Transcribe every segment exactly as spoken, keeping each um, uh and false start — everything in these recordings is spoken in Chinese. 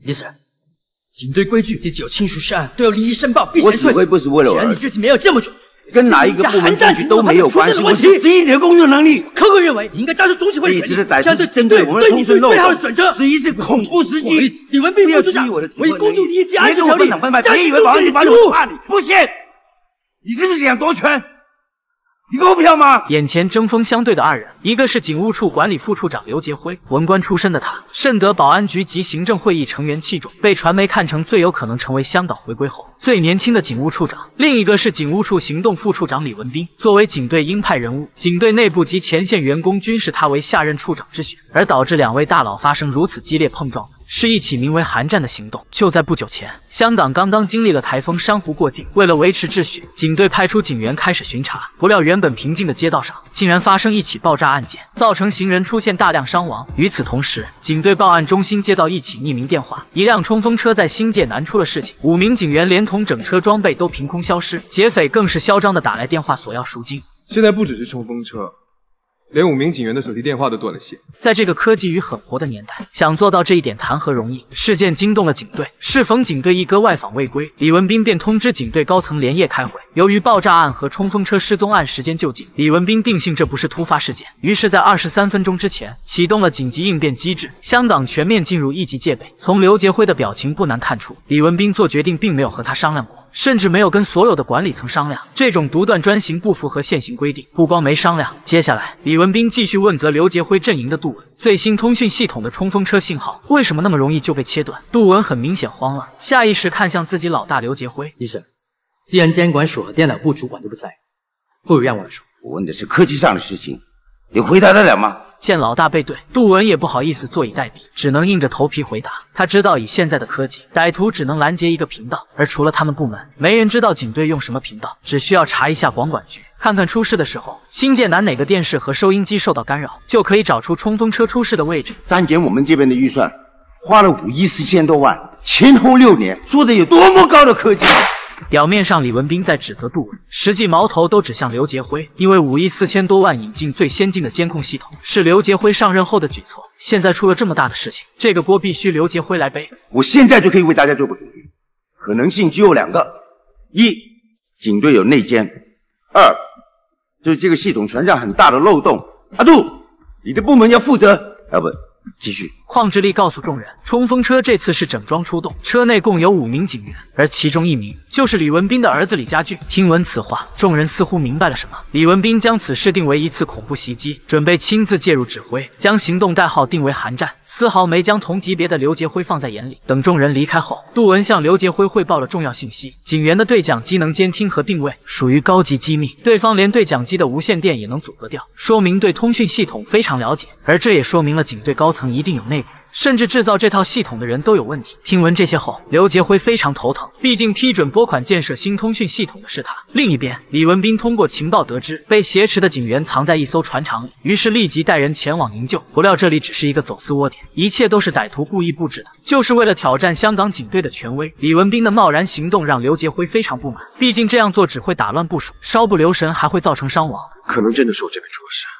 李 Sir， 警队规矩，自己有亲属涉案都要立即申报，避嫌顺我指挥不是为了我， 既然你日期没有这么准， 跟哪一个部门进去都没有关系。我是质疑你的工作能力。 客观认为，你应该加入中纪会的权力， 这样对针对我们的通讯漏洞，质疑是恐怖袭击。 李文斌副处长，我以公众利益及安全条例， 别以为保安局把我怕你，不信。你是不是想夺权？你够票吗？ 眼前针锋相对的二人，一个是警务处管理副处长刘杰辉，文官出身的他，甚得保安局及行政会议成员器重，被传媒看成最有可能成为香港回归后最年轻的警务处长。另一个是警务处行动副处长李文斌，作为警队鹰派人物，警队内部及前线员工均视他为下任处长之选，而导致两位大佬发生如此激烈碰撞的是一起名为寒战的行动。就在不久前，香港刚刚经历了台风珊瑚过境，为了维持秩序，警队派出警员开始巡查，不料原本平静的街道上竟然发生一起爆炸案件，造成行人出现大量伤亡。与此同时，警队报案中心接到一起匿名电话，一辆冲锋车在新界南出了事情，五名警员连同整车装备都凭空消失，劫匪更是嚣张的打来电话索要赎金。 现在不只是冲锋车，连五名警员的手提电话都断了线。 在这个科技与狠活的年代，想做到这一点谈何容易？事件惊动了警队，适逢警队一哥外访未归，李文斌便通知警队高层连夜开会。由于爆炸案和冲锋车失踪案时间就近，李文斌定性这不是突发事件，于是，在二十三分钟之前启动了紧急应变机制，香港全面进入一级戒备。从刘杰辉的表情不难看出，李文斌做决定并没有和他商量过。甚至没有跟所有的管理层商量，这种独断专行不符合现行规定。不光没商量，接下来李文斌继续问责刘杰辉阵营的杜文，最新通讯系统的冲锋车信号为什么那么容易就被切断？杜文很明显慌了，下意识看向自己老大刘杰辉。 医生，既然监管所和电脑部主管都不在，不如让我来说。 我问的是科技上的事情，你回答得了吗？ 见老大背对，杜文也不好意思坐以待毙，只能硬着头皮回答。他知道以现在的科技，歹徒只能拦截一个频道，而除了他们部门，没人知道警队用什么频道，只需要查一下广管局，看看出事的时候新界南哪个电视和收音机受到干扰，就可以找出冲锋车出事的位置。 删减我们这边的预算，花了五亿四千多万，前后六年，做的有多么高的科技！ 表面上李文斌在指责杜文，实际矛头都指向刘杰辉，因为五亿四千多万引进最先进的监控系统是刘杰辉上任后的举措，现在出了这么大的事情，这个锅必须刘杰辉来背。 我现在就可以为大家做个统计，可能性只有两个：一，警队有内奸；二，就是这个系统存在很大的漏洞。阿杜，你的部门要负责，要不继续。 邝志立告诉众人，冲锋车这次是整装出动，车内共有五名警员，而其中一名就是李文斌的儿子李家俊。听闻此话，众人似乎明白了什么。李文斌将此事定为一次恐怖袭击，准备亲自介入指挥，将行动代号定为寒战，丝毫没将同级别的刘杰辉放在眼里。等众人离开后，杜文向刘杰辉汇报了重要信息：警员的对讲机能监听和定位，属于高级机密，对方连对讲机的无线电也能阻隔掉，说明对通讯系统非常了解，而这也说明了警队高层一定有内部，甚至制造这套系统的人都有问题。听闻这些后，刘杰辉非常头疼，毕竟批准拨款建设新通讯系统的是他。另一边，李文斌通过情报得知被挟持的警员藏在一艘船厂里，于是立即带人前往营救。不料这里只是一个走私窝点，一切都是歹徒故意布置的，就是为了挑战香港警队的权威。李文斌的贸然行动让刘杰辉非常不满，毕竟这样做只会打乱部署，稍不留神还会造成伤亡。 可能真的是我这边出了事。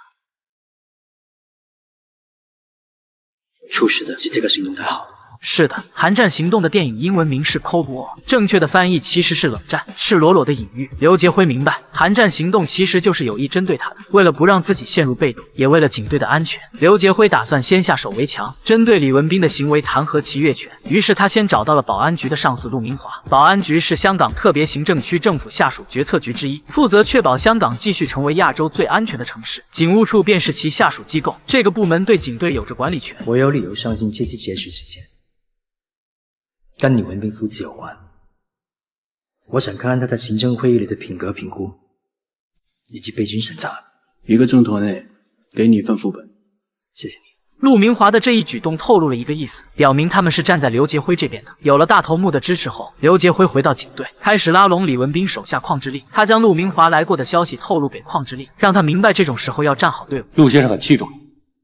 出事的是这个行动代号。 是的，寒战行动的电影英文名是 Cold War， 正确的翻译其实是冷战，赤裸裸的隐喻。刘杰辉明白，寒战行动其实就是有意针对他的，为了不让自己陷入被动，也为了警队的安全，刘杰辉打算先下手为强，针对李文斌的行为弹劾其越权。于是他先找到了保安局的上司陆明华。保安局是香港特别行政区政府下属决策局之一，负责确保香港继续成为亚洲最安全的城市。警务处便是其下属机构，这个部门对警队有着管理权。 我有理由相信这次劫持事件跟李文斌父子有关。我想看看他在行政会议里的品格评估以及背景审查。 一个钟头内给你一份副本。 谢谢你。 陆明华的这一举动透露了一个意思，表明他们是站在刘杰辉这边的。有了大头目的支持后，刘杰辉回到警队，开始拉拢李文斌手下邝志立。他将陆明华来过的消息透露给邝志立，让他明白这种时候要站好队伍。 陆先生很器重你，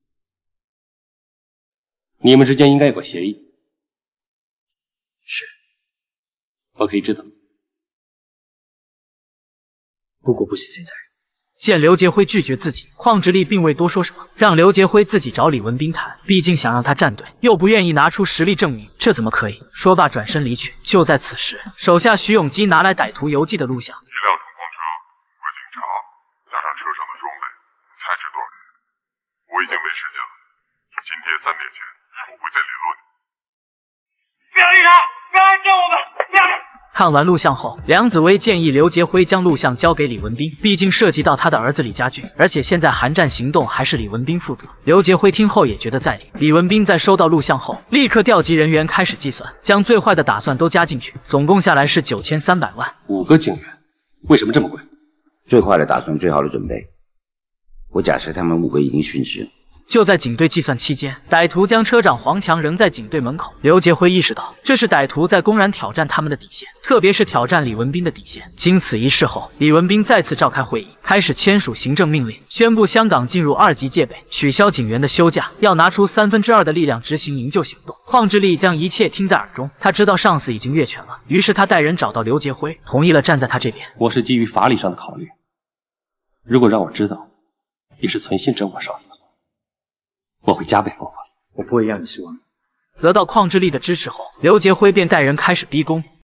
你们之间应该有个协议。 是， 我可以知道。 不过不是现在。 见刘杰辉拒绝自己，邝志立并未多说什么，让刘杰辉自己找李文斌谈。毕竟想让他站队，又不愿意拿出实力证明，这怎么可以？说罢转身离去。就在此时，手下徐永基拿来歹徒邮寄的录像。 一辆冲锋车和警察，加上车上的装备，才值多少钱？我已经没时间了，今天三点前我会再联络你。 不要离开！不要救我们！不要！ 看完录像后，梁紫薇建议刘杰辉将录像交给李文斌，毕竟涉及到他的儿子李家俊，而且现在韩战行动还是李文斌负责。刘杰辉听后也觉得在理。李文斌在收到录像后，立刻调集人员开始计算，将最坏的打算都加进去，总共下来是九千三百万。 五个警员，为什么这么贵？ 最坏的打算，最好的准备。我假设他们五个已经殉职。 就在警队计算期间，歹徒将车长黄强扔在警队门口。刘杰辉意识到，这是歹徒在公然挑战他们的底线，特别是挑战李文斌的底线。经此一事后，李文斌再次召开会议，开始签署行政命令，宣布香港进入二级戒备，取消警员的休假，要拿出三分之二的力量执行营救行动。邝志立将一切听在耳中，他知道上司已经越权了，于是他带人找到刘杰辉，同意了站在他这边。 我是基于法理上的考虑，如果让我知道你是存心整我上司的，我会加倍奉还。 我不会让你失望。 得到邝志立的支持后，刘杰辉便带人开始逼宫。